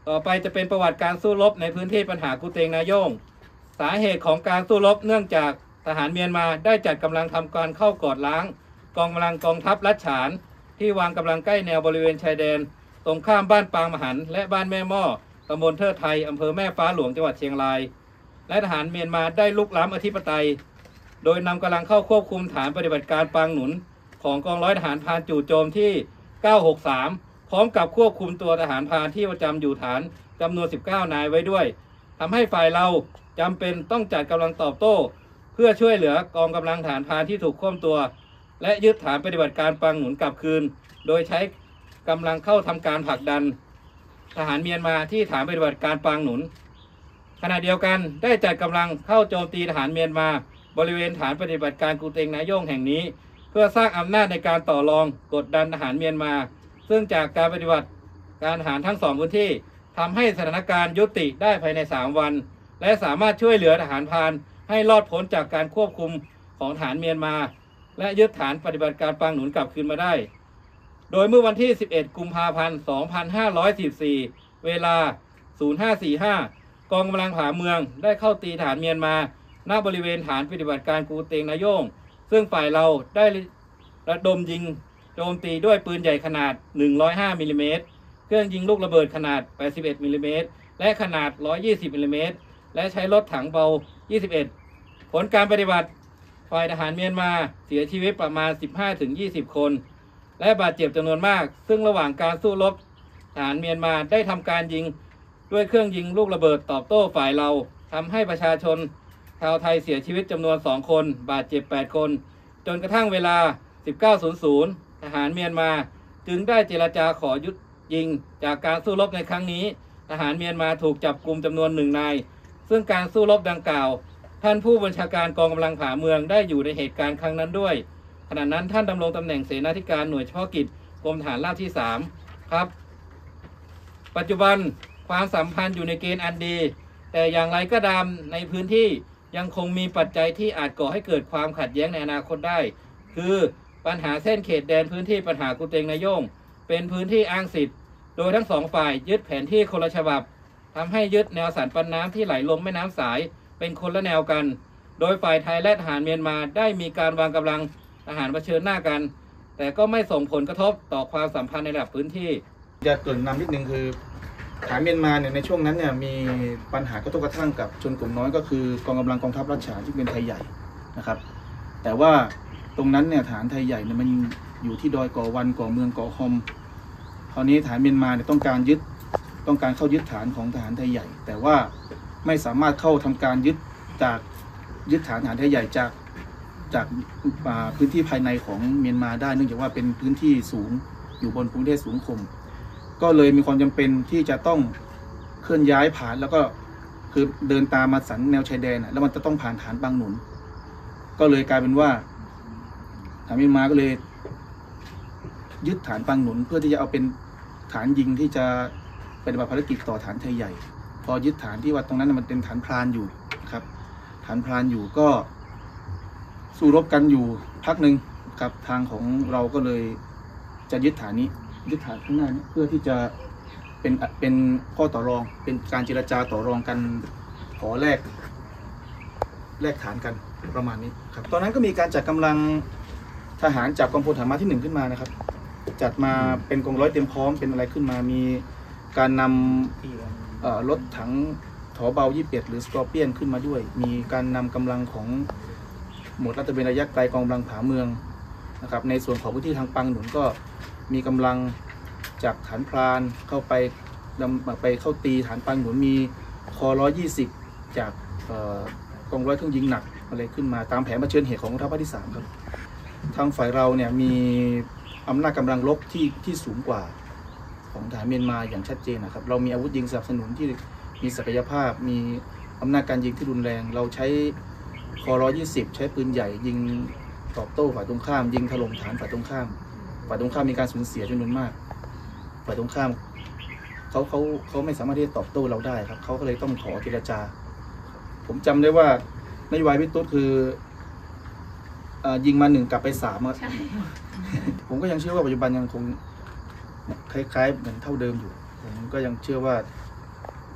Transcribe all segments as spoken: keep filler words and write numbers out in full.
ต่อไปจะเป็นประวัติการสู้รบในพื้นที่ปัญหากุเตงนาโยงสาเหตุของการสู้รบเนื่องจากทหารเมียนมาได้จัดกำลังทำการเข้ากอดล้างกองกำลังกองทัพลัดฉานที่วางกำลังใกล้แนวบริเวณชายแดนตรงข้ามบ้านปางมหันและบ้านแม่หม้อตำบลเทิดไทยอำเภอแม่ฟ้าหลวงจังหวัดเชียงรายและทหารเมียนมาได้ลุกล้ำอธิปไตยโดยนำกำลังเข้าควบคุมฐานปฏิบัติการปางหนุนของกองร้อยทหารพรานจู่โจมที่เก้าหกสามพร้อมกับควบคุมตัวทหารพรานที่ประจำอยู่ฐานจำนวนสิบเก้านายไว้ด้วยทำให้ฝ่ายเราจำเป็นต้องจัดกำลังตอบโต้เพื่อช่วยเหลือกองกำลังฐานพรานที่ถูกข่มตัวและยึดฐานปฏิบัติการปางหนุนกลับคืนโดยใช้กำลังเข้าทำการผลักดันทหารเมียนมาที่ฐานปฏิบัติการปางหนุนขณะเดียวกันได้จัดกำลังเข้าโจมตีทหารเมียนมาบริเวณฐานปฏิบัติการกูเตงนาโยงแห่งนี้เพื่อสร้างอำนาจในการต่อรองกดดันทหารเมียนมาซึ่งจากการปฏิบัติการทหารทั้งสองพื้นที่ทำให้สถานการณ์ยุติได้ภายในสามวันและสามารถช่วยเหลือทหารพรานให้รอดพ้นจากการควบคุมของทหารเมียนมาและยึดฐานปฏิบัติการปางหนุนกลับคืนมาได้โดยเมื่อวันที่สิบเอ็ดกุมภาพันธ์สองพันห้าร้อยสี่สิบสี่เวลา ศูนย์ห้าสี่ห้า กองกำลังผาเมืองได้เข้าตีทหารเมียนมาณบริเวณฐานปฏิบัติการกูเตงนาโยงซึ่งฝ่ายเราได้ระดมยิงโจมตีด้วยปืนใหญ่ขนาดหนึ่งร้อยห้ามิลลิเมตรเครื่องยิงลูกระเบิดขนาดแปดสิบเอ็ดมิลลิเมตรและขนาดหนึ่งร้อยยี่สิบมิลลิเมตรและใช้รถถังเบายี่สิบเอ็ดผลการปฏิบัติฝ่ายทหารเมียนมาเสียชีวิตประมาณ สิบห้าถึงยี่สิบ คนและบาดเจ็บจำนวนมากซึ่งระหว่างการสู้รบทหารเมียนมาได้ทำการยิงด้วยเครื่องยิงลูกระเบิดตอบโต้ฝ่ายเราทำให้ประชาชนชาวไทยเสียชีวิตจำนวนสองคนบาดเจ็บแปดคนจนกระทั่งเวลา สิบเก้านาฬิกา ทหารเมียนมาจึงได้เจรจาขอหยุดยิงจากการสู้รบในครั้งนี้ทหารเมียนมาถูกจับกุมจำนวนหนึ่งนายซึ่งการสู้รบดังกล่าวท่านผู้บัญชาการกองกำลังผาเมืองได้อยู่ในเหตุการณ์ครั้งนั้นด้วยขณะนั้นท่านดำรงตำแหน่งเสนาธิการหน่วยเฉพาะกิจกรมทหารราบที่สามครับปัจจุบันความสัมพันธ์อยู่ในเกณฑ์อันดีแต่อย่างไรก็ตามในพื้นที่ยังคงมีปัจจัยที่อาจก่อให้เกิดความขัดแย้งในอนาคตได้คือปัญหาเส้นเขตแดนพื้นที่ปัญหากุเตงนาโยงเป็นพื้นที่อ้างสิทธิ์โดยทั้งสองฝ่ายยึดแผนที่คนละฉบับทำให้ยึดแนวสันปันน้ำที่ไหลลงแม่น้ำสายเป็นคนละแนวกันโดยฝ่ายไทยและทหารเมียนมาได้มีการวางกำลังทหารเผชิญหน้ากันแต่ก็ไม่ส่งผลกระทบต่อความสัมพันธ์ในระดับพื้นที่จะเกริ่นนำนิดนึงคือทหารเมียนมาเนี่ยในช่วงนั้นเนี่ยมีปัญหากระทบกระทั่งกับชนกลุ่มน้อยก็คือกองกำลังกองทัพรัชฉานที่เป็นไทยใหญ่นะครับแต่ว่าตรงนั้นเนี่ยฐานไทยใหญ่เนี่ยมันอยู่ที่ดอยก่อวันก่อเมืองก่อคอมคราวนี้ฐานเมียนมาเนี่ยต้องการยึดต้องการเข้ายึดฐานของทหารไทยใหญ่แต่ว่าไม่สามารถเข้าทำการยึดจากยึดฐานทหารไทยใหญ่จากจากพื้นที่ภายในของเมียนมาได้เนื่องจากว่าเป็นพื้นที่สูงอยู่บนภูมิประเทศสูงข่มก็เลยมีความจำเป็นที่จะต้องเคลื่อนย้ายผ่านแล้วก็คือเดินตามมาสันแนวชายแดนแล้วมันจะต้องผ่านฐานบางหนุนก็เลยกลายเป็นว่าทหารเมียนมาก็เลยยึดฐานบางหนุนเพื่อที่จะเอาเป็นฐานยิงที่จะปฏิบัติภารกิจต่อฐานไทยใหญ่พอยึดฐานที่ว่าตรงนั้นมันเป็นฐานพรานอยู่ครับฐานพรานอยู่ก็สู้รบกันอยู่พักหนึ่งครับทางของเราก็เลยจะยึดฐานนี้ยึดฐานข้างหน้านี้เพื่อที่จะเป็นเป็นข้อต่อรองเป็นการเจรจาต่อรองกันขอแลกแลกฐานกันประมาณนี้ครับตอนนั้นก็มีการจัดกำลังทหารจากกองพลฐานม้าที่หนึ่งขึ้นมานะครับจัดมาเป็นกองร้อยเตรียมพร้อมเป็นอะไรขึ้นมามีการนำรถถังถอเบายี่สิบเอ็ดหรือสกอร์เปียนขึ้นมาด้วยมีการนำกำลังของหมวดรัตเวนระยะไกลกองกำลังผาเมืองนะครับในส่วนของพื้นที่ทางปังหนุนก็มีกำลังจากฐานพรานเข้าไปดำไปเข้าตีฐานปังหนุนมีคอร้อยยี่สิบจากกองร้อยเครื่องยิงหนักอะไรขึ้นมาตามแผนเผชิญเหตุของกองทัพภาคที่สามครับทางฝ่ายเราเนี่ยมีอำนาจกำลังรบที่ที่สูงกว่าของทหารเมียนมาอย่างชัดเจนนะครับเรามีอาวุธยิงสนับสนุนที่มีศักยภาพมีอำนาจการยิงที่รุนแรงเราใช้คอร้อยยี่สิบใช้ปืนใหญ่ยิงตอบโต้ฝ่ายตรงข้ามยิงถล่มฐานฝ่ายตรงข้ามฝ่ายตรงข้ามมีการสูญเสียจำนวนมากฝ่ายตรงข้ามเขาเขาเขาไม่สามารถที่จะตอบโต้เราได้ครับเขาก็เลยต้องขอเจรจาผมจำได้ว่านโยบายพี่ตุ๊ดคือยิงมาหนึ่งกลับไปสามผมก็ยังเชื่อว่าปัจจุบันยังคงคล้ายๆเหมือนเท่าเดิมอยู่ผมก็ยังเชื่อว่า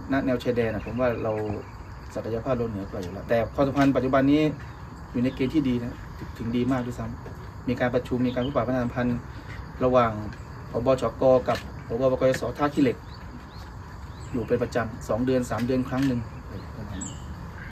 ณแนวชายแดนนะผมว่าเราศักยภาพเราเหนือกว่าอยู่แล้วแต่ความสัมพันธ์ปัจจุบันนี้อยู่ในเกณฑ์ที่ดีนะถึงดีมากด้วยซ้ำมีการประชุมมีการพบปะพัฒนาสัมพันธ์ระหว่างผบ.ชก.กับผบ.บกยศ.ท่าขี้เหล็กอยู่เป็นประจำสองเดือนสามเดือนครั้งหนึ่ง